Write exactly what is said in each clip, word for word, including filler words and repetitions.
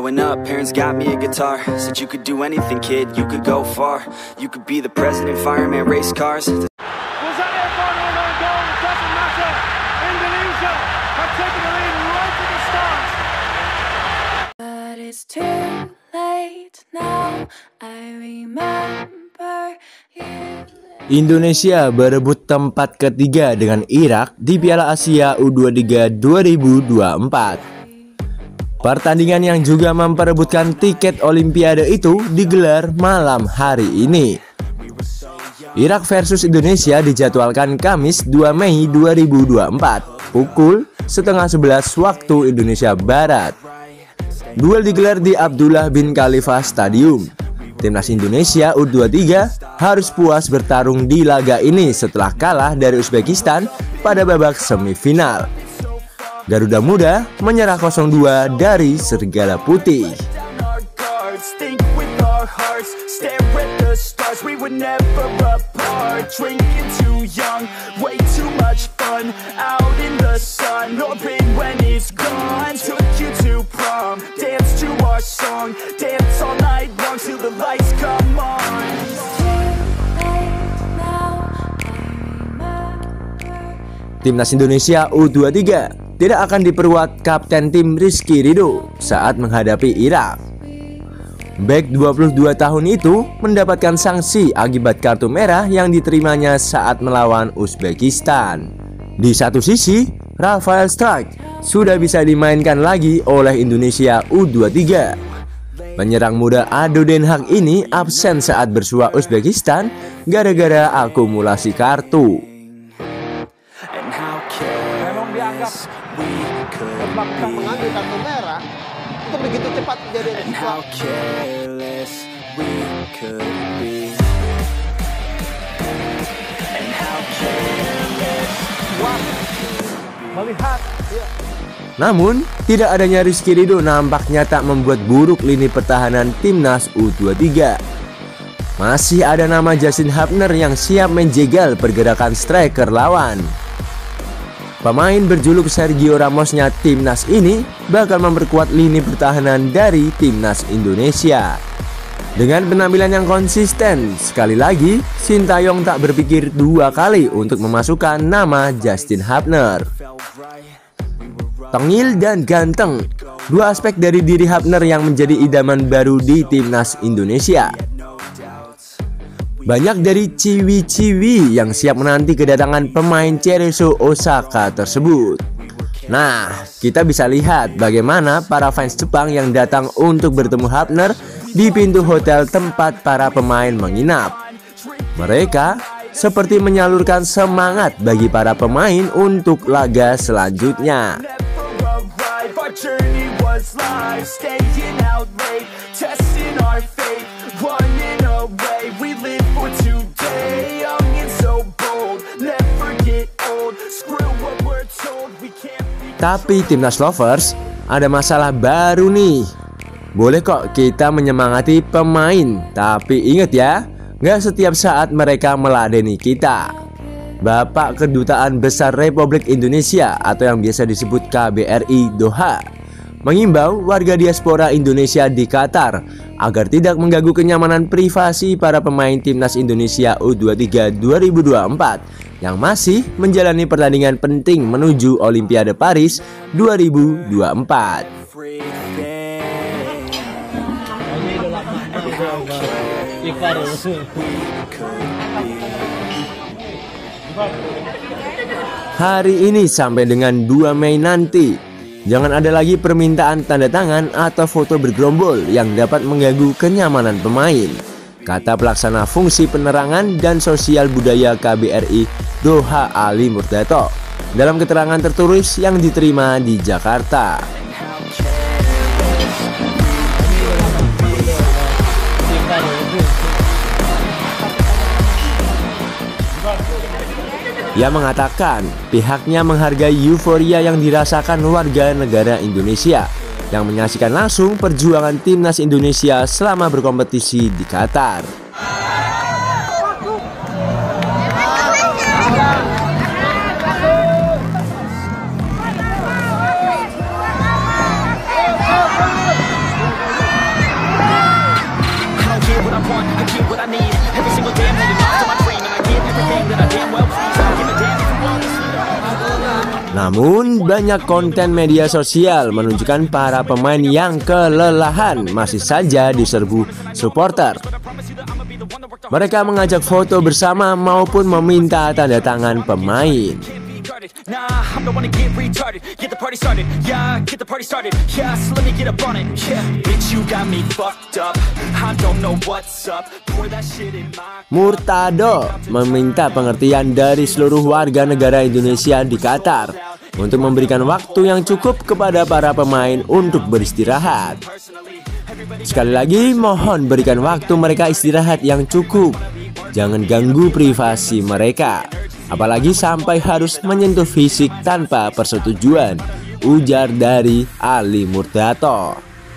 Growing up, parents got me a guitar. Said you could do anything, kid, you could go far. You could be the president, fireman, race cars. Was that their final known goal? It doesn't matter. Indonesia have taken the lead right at the start. But it's too late now. I remember you. Indonesia berebut tempat ketiga dengan Irak di Piala Asia U dua puluh tiga dua ribu dua puluh empat. Pertandingan yang juga memperebutkan tiket Olimpiade itu digelar malam hari ini. Irak versus Indonesia dijadwalkan Kamis dua Mei dua ribu dua puluh empat pukul setengah sebelas waktu Indonesia Barat. Duel digelar di Abdullah bin Khalifa Stadium. Timnas Indonesia U dua puluh tiga harus puas bertarung di laga ini setelah kalah dari Uzbekistan pada babak semifinal. Garuda Muda menyerah nol dua dari Serigala Putih. Timnas Indonesia U dua puluh tiga tidak akan diperkuat Kapten Tim Rizky Ridho saat menghadapi Irak. Bek dua puluh dua tahun itu mendapatkan sanksi akibat kartu merah yang diterimanya saat melawan Uzbekistan. Di satu sisi, Rafael Struijk sudah bisa dimainkan lagi oleh Indonesia U dua puluh tiga. Penyerang muda Ado Den Haag ini absen saat bersua Uzbekistan gara-gara akumulasi kartu. Terpaksa mengambil kartu merah itu begitu cepat kejadian. Melihat Namun, tidak adanya Rizky Ridho nampaknya tak membuat buruk lini pertahanan Timnas U dua puluh tiga. Masih ada nama Justin Hubner yang siap menjegal pergerakan striker lawan. Pemain berjuluk Sergio Ramosnya Timnas ini bakal memperkuat lini pertahanan dari Timnas Indonesia. Dengan penampilan yang konsisten, sekali lagi Sintayong tak berpikir dua kali untuk memasukkan nama Justin Hubner. Tengil dan ganteng, dua aspek dari diri Hubner yang menjadi idaman baru di Timnas Indonesia. Banyak dari ciwi-ciwi yang siap menanti kedatangan pemain Cerezo Osaka tersebut. Nah, kita bisa lihat bagaimana para fans Jepang yang datang untuk bertemu Hubner di pintu hotel tempat para pemain menginap. Mereka seperti menyalurkan semangat bagi para pemain untuk laga selanjutnya. Tapi Timnas Lovers, ada masalah baru nih. Boleh kok kita menyemangati pemain, tapi ingat ya, nggak setiap saat mereka meladeni kita. Bapak Kedutaan Besar Republik Indonesia atau yang biasa disebut K B R I Doha mengimbau warga diaspora Indonesia di Qatar agar tidak mengganggu kenyamanan privasi para pemain Timnas Indonesia U dua puluh tiga dua ribu dua puluh empat yang masih menjalani pertandingan penting menuju Olimpiade Paris dua ribu dua puluh empat. Hari ini sampai dengan dua Mei nanti, jangan ada lagi permintaan tanda tangan atau foto bergerombol yang dapat mengganggu kenyamanan pemain, kata pelaksana fungsi penerangan dan sosial budaya K B R I Doha Ali Murtato dalam keterangan tertulis yang diterima di Jakarta. Ia mengatakan pihaknya menghargai euforia yang dirasakan warga negara Indonesia yang menyaksikan langsung perjuangan Timnas Indonesia selama berkompetisi di Qatar. Namun, banyak konten media sosial menunjukkan para pemain yang kelelahan masih saja diserbu supporter. Mereka mengajak foto bersama maupun meminta tanda tangan pemain. Nah, I'm the one to get retarded. Get the party started. Yeah, get the party started. Yeah, so let me get up on it. Yeah, bitch, you got me fucked up. I don't know what's up. Pour that shit in my... Murtado meminta pengertian dari seluruh warga negara Indonesia di Qatar untuk memberikan waktu yang cukup kepada para pemain untuk beristirahat. Sekali lagi, mohon berikan waktu mereka istirahat yang cukup. Jangan ganggu privasi mereka, apalagi sampai harus menyentuh fisik tanpa persetujuan, ujar dari Ali Murtado.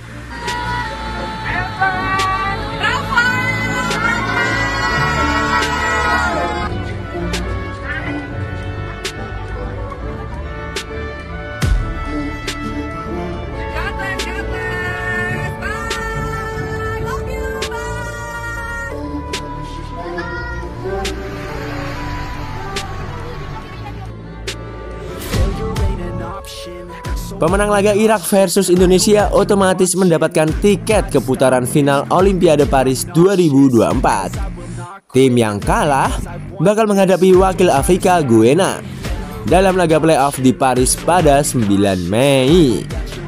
Pemenang laga Irak versus Indonesia otomatis mendapatkan tiket ke putaran final Olimpiade Paris dua ribu dua puluh empat. Tim yang kalah bakal menghadapi wakil Afrika Guinea dalam laga playoff di Paris pada sembilan Mei.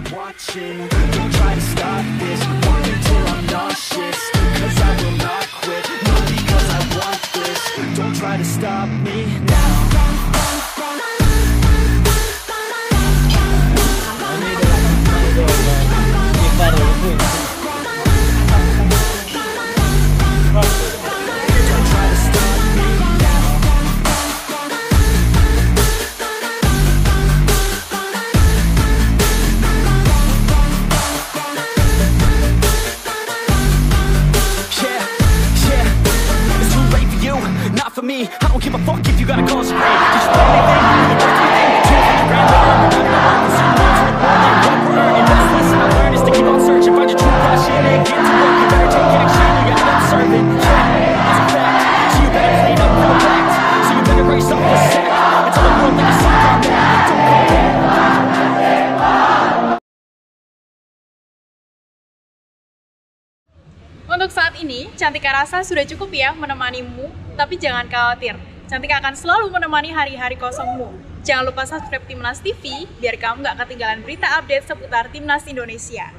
I don't give a fuck if you gotta cause a raid. Just play anything, you got anything. Two hundred grand later, I'm not gonna see you for the world. And what we're earning, best lesson I learned is to keep on searching. Find your true passion and get to work. You better take action, you gotta end up serving. Yeah, it's a fact. So you better clean up your act. So you better raise up the sack. And tell the world that you're sorry about that. Don't call back. Untuk saat ini, Cantika rasa sudah cukup ya menemanimu, tapi jangan khawatir. Cantika akan selalu menemani hari-hari kosongmu. Jangan lupa subscribe Timnas T V, biar kamu gak ketinggalan berita update seputar Timnas Indonesia.